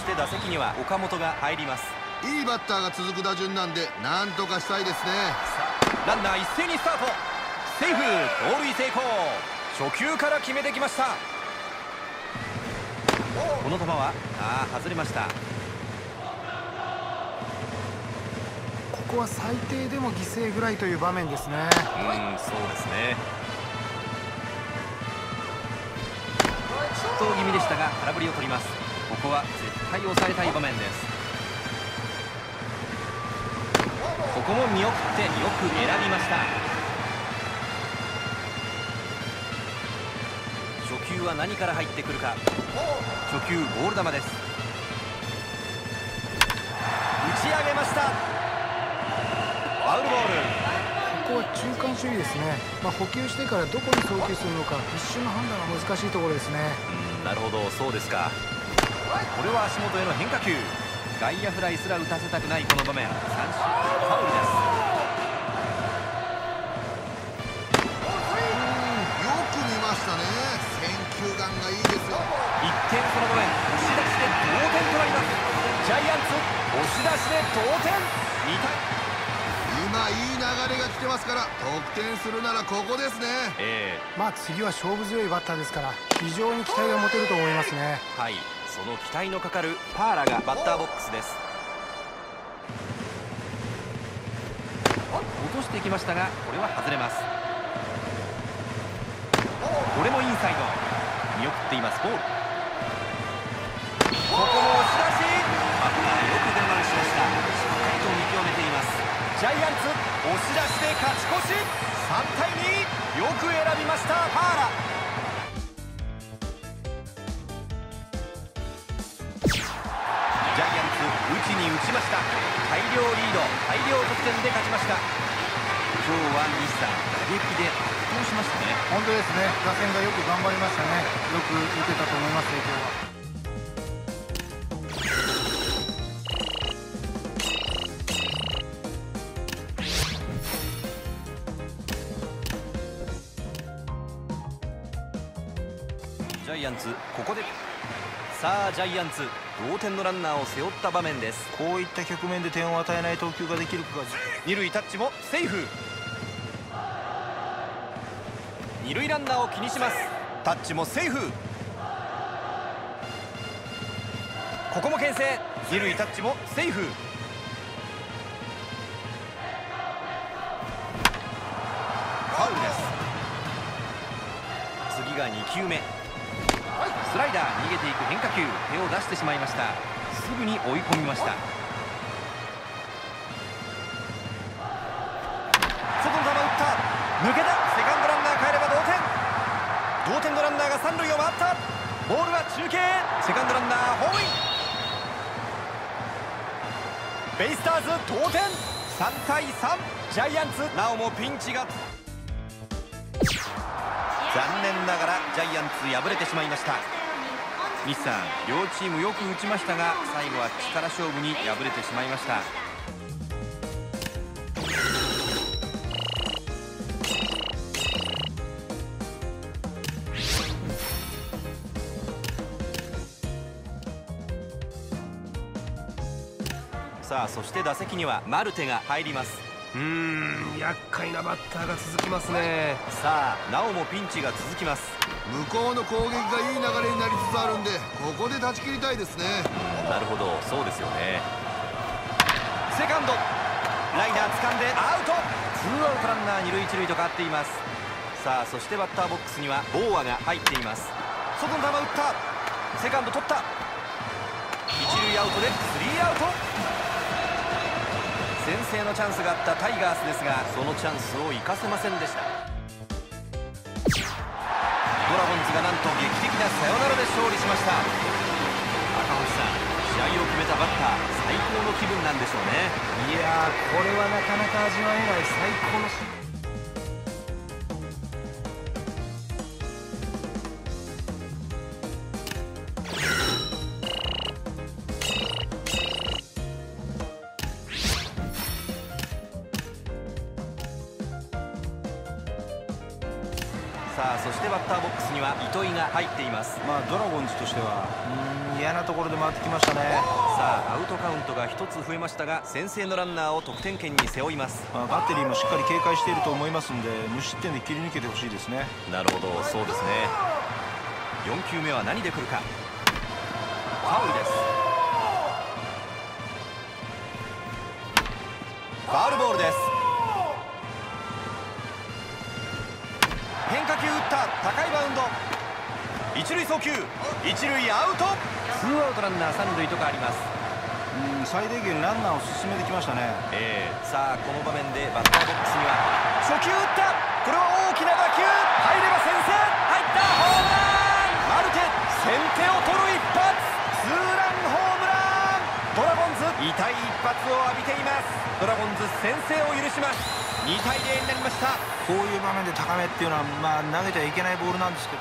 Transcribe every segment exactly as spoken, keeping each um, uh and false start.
して打席には岡本が入ります。 いいバッターが続く打順なんでなんとかしたいですね。 ランナー一斉にスタート。セーフ、盗塁成功。初球から決めてきました。この球はあー外れました。 ここは最低でも犠牲フライという場面ですね。 うん、そうですね。失投気味でしたが空振りを取ります。ここは絶対抑えたい場面です。ここも見送ってよく選びました。初球は何から入ってくるか。初球ボール球です。打ち上げました。ファウルボール。 ここは中間守備ですね。まあ、補給してからどこに送球するのか一瞬の判断が難しいところですね。 うん、なるほど、そうですか。これは足元への変化球。外野フライすら打たせたくないこの場面。三振、ファウルです。 よく見ましたね。選球眼がいいですよ。 いってんこの場面、押し出しで同点となります。ジャイアンツ押し出しで同点。にたい。 今いい流れが来てますから得点するならここですね。 えー、まあ次は勝負強いバッターですから非常に期待が持てると思いますね。 はい、その期待のかかるパーラがバッターボックスです。落としていきましたがこれは外れます。これもインサイド、見送っています。ボール。ここも押し出し。バッターよく我慢しました。しっかりと見極めています。ジャイアンツ押し出しで勝ち越し。さんたいに。よく選びましたパーラ。ジャイアンツ打ちに打ちました。大量リード、大量得点で勝ちました。今日は西さん打撃で圧倒しましたね。 本当ですね。打線がよく頑張りましたね。よく打てたと思いますね今日は。 ジャイアンツここでさあジャイアンツ同点のランナーを背負った場面です。 こういった局面で点を与えない投球ができるか。 二塁タッチもセーフ。二塁ランナーを気にします。タッチもセーフ。ここも牽制。二塁タッチもセーフ。ファウルです。次がにきゅうめ。スライダー、逃げていく変化球、手を出してしまいました。すぐに追い込みました。外の球打った、抜けた。セカンドランナー帰れば同点。同点のランナーが三塁を回った。ボールは中継。セカンドランナーホームイン。ベイスターズ同点。さんたいさん。ジャイアンツなおもピンチが。残念ながらジャイアンツ敗れてしまいました。西さん、両チームよく打ちましたが最後は力勝負に敗れてしまいました。さあそして打席にはマルテが入ります。 うーん、厄介なバッターが続きますね。 さあなおもピンチが続きます。 向こうの攻撃がいい流れになりつつあるんでここで断ち切りたいですね。 なるほど、そうですよね。セカンドライナー掴んでアウト。ツーアウトランナー二塁一塁と変わっています。さあそしてバッターボックスにはボーアが入っています。外の球打った。セカンド取った。一塁アウトでスリーアウト。先制のチャンスがあったタイガースですがそのチャンスを生かせませんでした。ドラゴンズがなんと劇的なサヨナラで勝利しました。赤星さん、試合を決めたバッター最高の気分なんでしょうね。 いやー、これはなかなか味わえない最高の。 さあそしてババッターボックスには糸井が入っています。 まあドラゴンズとしてはうーん嫌なところで回ってきましたね。 さあアウトカウントがひとつ増えましたが、先制のランナーを得点圏に背負います。 まあ、バッテリーもしっかり警戒していると思いますんで、無失点で切り抜けてほしいですね。 なるほど、そうですね。よん球目は何で来るか。ファウルです。ファウルボールです。変化球打った、高いバウンド、一塁送球、一塁アウト。ツーアウトランナー三塁と変わります。 うん、最大限ランナーを進めてきましたね。 えー、さあこの場面でバッターボックスには初球打った、これは大きな打球、入れば先制、入った、ホームラン。マルテ、先手を取る一発、ツーランホームラン。ドラゴンズ痛い一発を浴びています。ドラゴンズ先制を許します。にたいゼロになりました。 こういう場面で高めっていうのは、まあ、投げてはいけないボールなんですけど、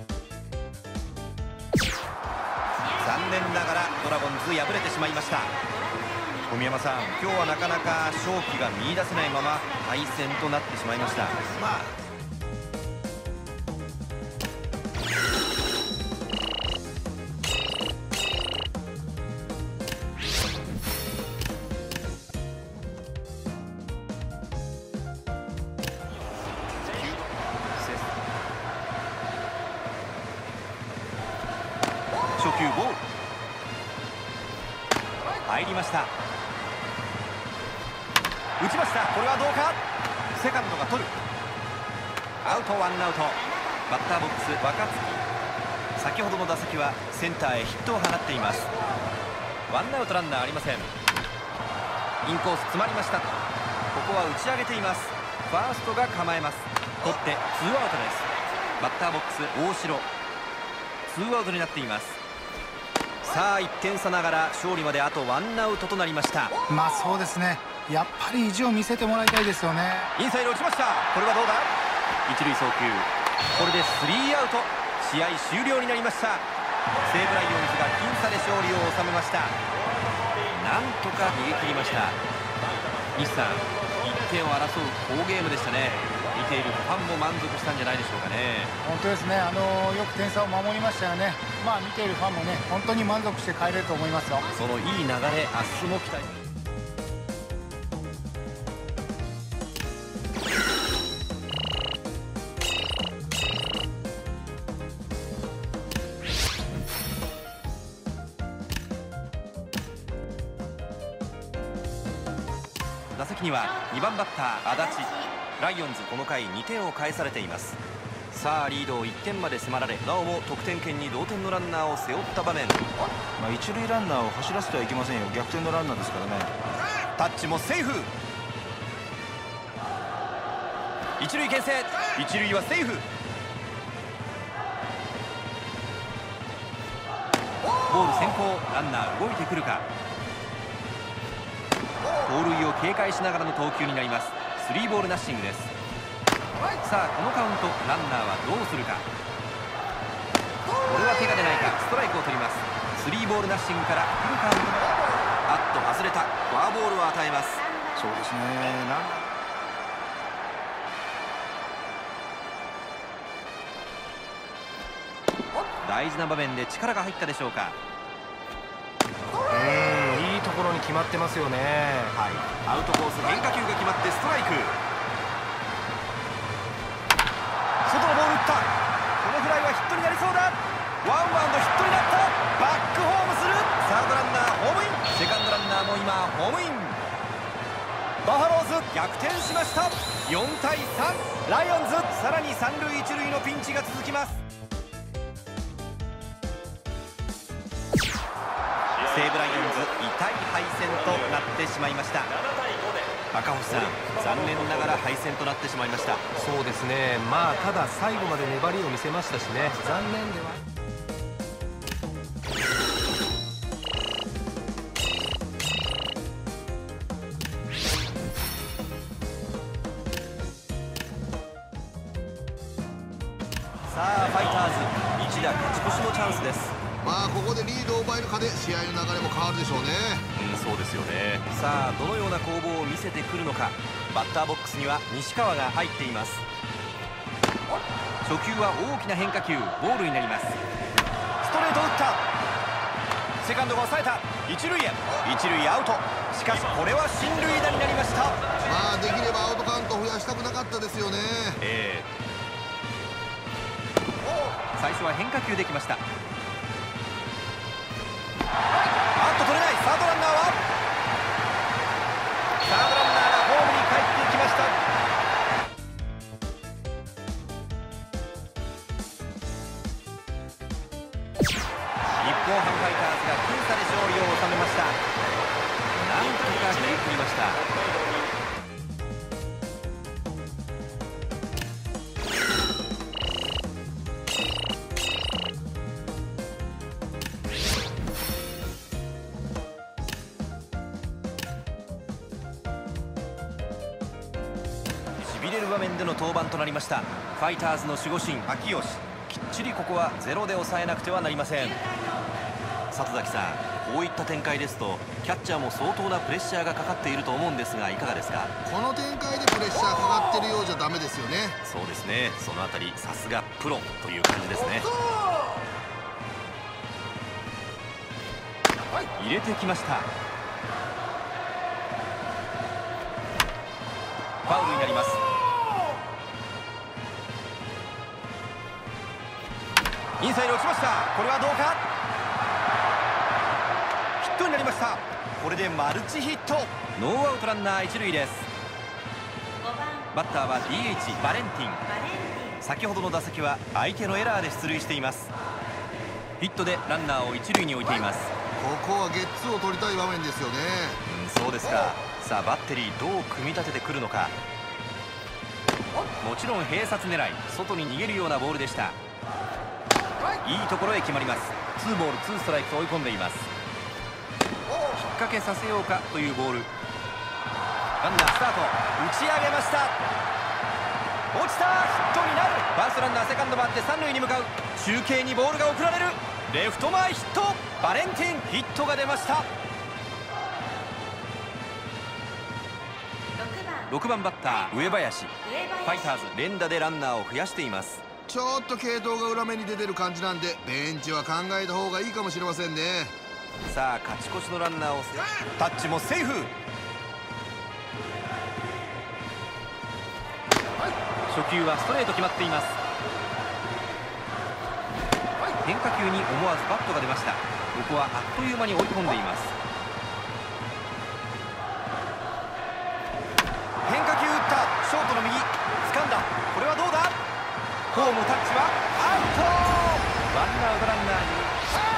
残念ながらドラゴンズ敗れてしまいました。小宮山さん、今日はなかなか勝機が見出せないまま敗戦となってしまいました。まあ初球ボール入りました。打ちました。これはどうか。セカンドが取る。アウト、ワンアウト。バッターボックス若月、先ほどの打席はセンターへヒットを放っています。ワンアウトランナーありません。インコース詰まりました。ここは打ち上げています。ファーストが構えます。取ってツーアウトです。バッターボックス大城、ツーアウトになっています。さあいってん差ながら勝利まであとワンアウトとなりました。 まあそうですね、やっぱり意地を見せてもらいたいですよね。 インサイド落ちました。これはどうだ。一塁送球、これでスリーアウト。試合終了になりました。西武ライオンズが僅差で勝利を収めました。なんとか逃げ切りました。西さん、いってんを争う好ゲームでしたね。見ているファンも満足したんじゃないでしょうかね。 本当ですね、あのよく点差を守りましたよね。まあ見ているファンもね、本当に満足して帰れると思いますよ。 そのいい流れ、明日も期待。打席にはにばんバッター足立。ライオンズこの回にてんを返されています。さあリードをいってんまで迫られ、なおも得点圏に同点のランナーを背負った場面。 まあ、一塁ランナーを走らせてはいけませんよ。逆転のランナーですからね。 タッチもセーフ。一塁牽制、一塁はセーフ。ボール先行、ランナー動いてくるか。盗塁を警戒しながらの投球になります。スリーボールナッシングです。さあこのカウント、ランナーはどうするか。これは手が出ないか。ストライクを取ります。スリーボールナッシングからフルカウント。あっと外れた。フォアボールを与えます。 そうですね、ラン大事な場面で力が入ったでしょうか。 うん、いいところに決まってますよね。 はい、アウトコース変化球が決まってストライク。外のボール打った。このフライはヒットになりそうだ。ワンバウンドヒットになった。バックホームする。サードランナーホームイン。セカンドランナーも今ホームイン。バファローズ逆転しました。よんたいさん。ライオンズさらに三塁一塁のピンチが続きます。西武ライオンズ痛い敗戦となってしまいました。赤星さん、残念ながら敗戦となってしまいました。 そうですね、まあただ最後まで粘りを見せましたしね。残念では。 さあファイターズ、一打勝ち越しのチャンスです。 まあここでリードを奪えるかで試合の流れも変わるでしょうね。 うん、そうですよね。さあどのような攻防を見せてくるのか。バッターボックスには西川が入っています。 初球は大きな変化球、ボールになります。ストレート打った。セカンドが抑えた。一塁へ、一塁アウト。しかしこれは進塁打になりました。 まあできればアウトカウントを増やしたくなかったですよね。 ええ最初は変化球できました。あっと取れない。サードランナーはサードランナーがホームに帰ってきました。日本ハムファイターズが僅差で勝利を収めました。なんとか切り切りました。しびれる場面での登板となりました。ファイターズの守護神秋吉、きっちりここはゼロで抑えなくてはなりません。里崎さん、こういった展開ですとキャッチャーも相当なプレッシャーがかかっていると思うんですが、いかがですか？ この展開でプレッシャーかかってるようじゃダメですよね。 そうですね、そのあたりさすがプロという感じですね。入れてきました。ファウルになります。インサイド落ちました。これはどうか。ヒットになりました。これでマルチヒット。ノーアウトランナー一塁です。バッターは ディーエイチ バレンティン。先ほどの打席は相手のエラーで出塁しています。ヒットでランナーを一塁に置いています。 ここはゲッツーを取りたい場面ですよね。 うん、そうですか。さあバッテリーどう組み立ててくるのか。もちろん併殺狙い、外に逃げるようなボールでした。いいところへ決まります。ツーボールツーストライクと追い込んでいます。引っ掛けさせようかというボール。ランナースタート、打ち上げました。落ちた。ヒットになる。ファーストランナーセカンド回って三塁に向かう。中継にボールが送られる。レフト前ヒット。バレンティン、ヒットが出ました。ろくばんバッター上林。ファイターズ連打でランナーを増やしています。 ちょっと継投が裏目に出てる感じなんで、ベンチは考えた方がいいかもしれませんね。 さあ勝ち越しのランナーをタッチもセーフ。初球はストレート決まっています。変化球に思わずバットが出ました。ここはあっという間に追い込んでいます。変化球打った。ショートの右掴んだ。これはどうだ。ホームタッチはアウト。ワンアウトランナーに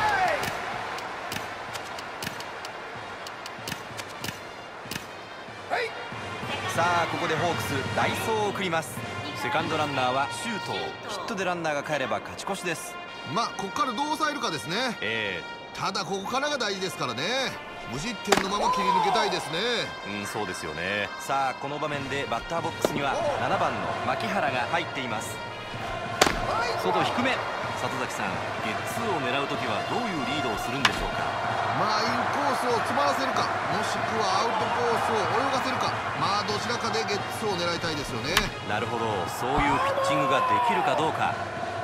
さあここでホークス代走を送ります。セカンドランナーは周東。ヒットでランナーが帰れば勝ち越しです。 まあここからどう抑えるかですね。 えー、ただここからが大事ですからね。無失点のまま切り抜けたいですね。 うん、そうですよね。さあこの場面でバッターボックスにはななばんの牧原が入っています。外低め。里崎さん、ゲッツーを狙うときはどういうリードをするんでしょうか？ まあインコースを詰まらせるか、もしくはアウトコースを泳がせるか、まあどちらかでゲッツーを狙いたいですよね。なるほど、そういうピッチングができるかどうか。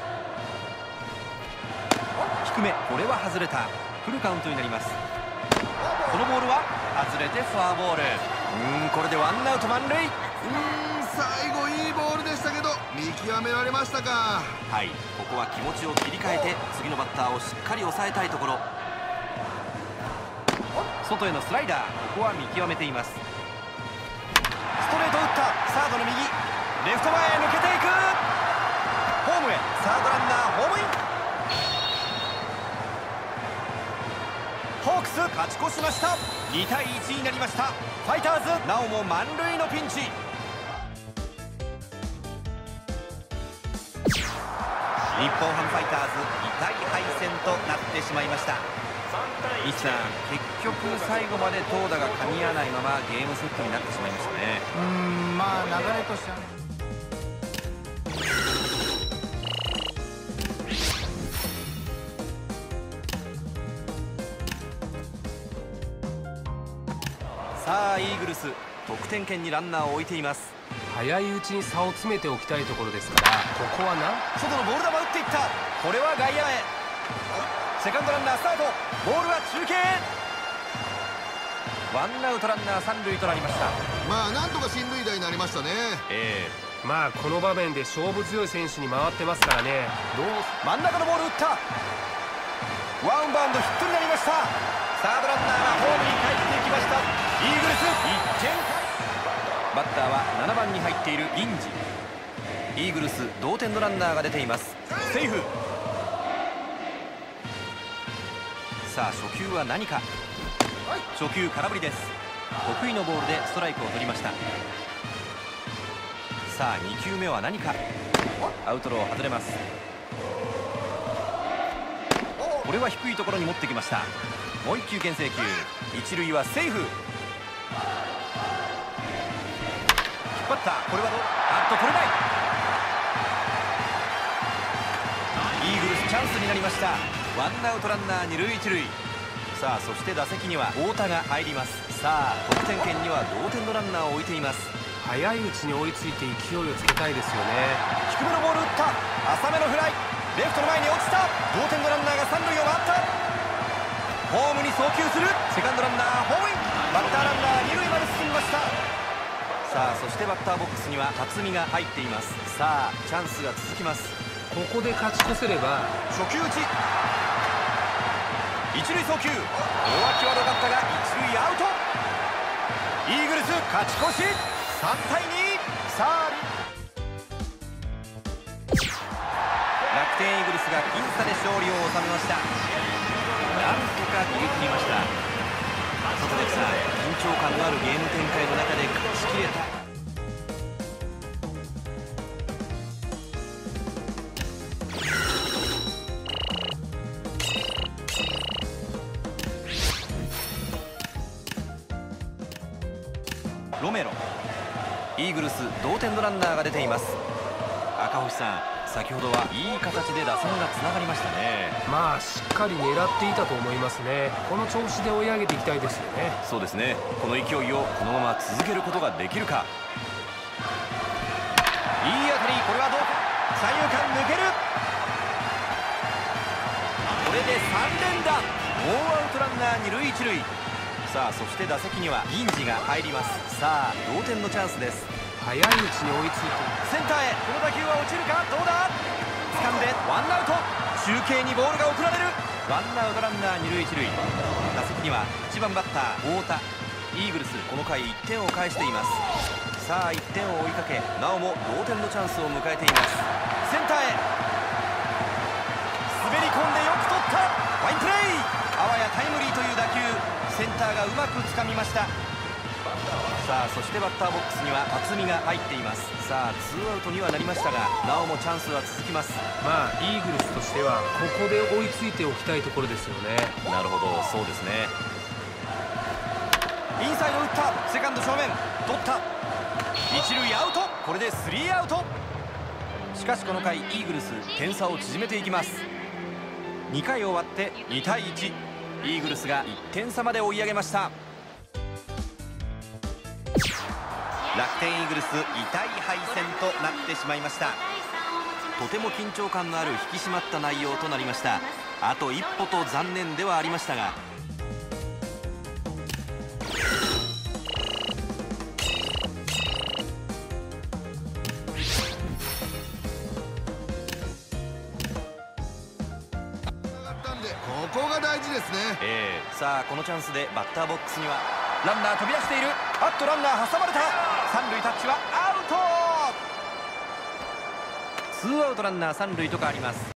低め、これは外れた。フルカウントになります。このボールは外れてフォアボール。うーん、これでワンアウト満塁。うーん、最後いいボールでしたけど見極められましたか。はい、ここは気持ちを切り替えて次のバッターをしっかり抑えたいところ。外へのスライダー、ここは見極めています。ストレート打った。サードの右、レフト前へ抜けていく。ホームへ。サードランナーホームイン。ホークス勝ち越しました。にたいいちになりました。ファイターズなおも満塁のピンチ。日本ハムファイターズ痛い敗戦となってしまいました。西さん、結局最後まで投打が噛み合わないままゲームセットになってしまいましたね。 うーん、まあ流れとしてはね。 さあイーグルス得点圏にランナーを置いています。 早いうちに差を詰めておきたいところですから、ここはな外のボール球打っていった。これは外野へ。セカンドランナースタート。ボールは中継。ワンアウトランナー三塁となりました。 まあなんとか進塁打になりましたね。 ええまあこの場面で勝負強い選手に回ってますからね。 どう真ん中のボール打った。ワンバウンドヒットになりました。サードランナーがホームに帰っていきました。イーグルスいってん。バッターはななばんに入っている銀次。イーグルス同点のランナーが出ています。セーフ。さあ初球は何か。初球空振りです。得意のボールでストライクを取りました。さあに球目は何か。アウトロー外れます。これは低いところに持ってきました。もういっ球牽制球。一塁はセーフ。引っ張った。これはどう。あっと取れない。イーグルスチャンスになりました。ワンアウトランナー二塁一塁。さあそして打席には太田が入ります。さあ得点圏には同点のランナーを置いています。 早いうちに追いついて勢いをつけたいですよね。 低めのボール打った。浅めのフライ。レフトの前に落ちた。同点のランナーが三塁を回った。ホームに送球する。セカンドランナーホームイン。バッターランナー二塁まで進みました。さあそしてバッターボックスには辰巳が入っています。さあチャンスが続きます。 ここで勝ち越せれば。 初球打ち。一塁送球。大きは良かったが一塁アウト。イーグルス勝ち越し。さんたいに。さあ楽天イーグルスが僅差で勝利を収めました。なんとか逃げ切りました。里崎さん、緊張感のあるゲーム展開の中で勝ちきれた。ロメロ。イーグルス同点のランナーが出ています。赤星さん、先ほどはいい形で打線がつながりましたね。 まあしっかり狙っていたと思いますね。この調子で追い上げていきたいですよね。 そうですね。この勢いをこのまま続けることができるか。いい当たり。これはどうか。三遊間抜ける。これでさん連打。ノーアウトランナー二塁一塁。さあそして打席には銀次が入ります。さあ同点のチャンスです。 早いうちに追いついセて。 ンターへ。この打球は落ちるか。どうだ。掴んでワンアウト。中継にボールが送られる。ワンアウトランナー二塁一塁。打席にはいちばんバッター太田。イーグルスこの回いってんを返しています。さあいってんを追いかけ、なおも同点のチャンスを迎えています。センターへ滑り込んでよく取った。ファインプレー。あわやタイムリーという打球。センターがうまく掴みました。さあそしてバッターボックスには辰巳が入っています。さあツーアウトにはなりましたが、なおもチャンスは続きます。 まあイーグルスとしてはここで追いついておきたいところですよね。 なるほど、そうですね。インサイド打った。セカンド正面取った。一塁アウト。これでスリーアウト。しかしこの回イーグルス点差を縮めていきます。にかい終わってにたいいち。イーグルスがいってん差まで追い上げました。楽天イーグルス痛い敗戦となってしまいました。とても緊張感のある引き締まった内容となりました。あと一歩と残念ではありましたが、 ここが大事ですね。 えー、さあこのチャンスでバッターボックスにはランナー飛び出している。あっとランナー挟まれた。三塁タッチはアウト。ツーアウトランナー三塁と変わります。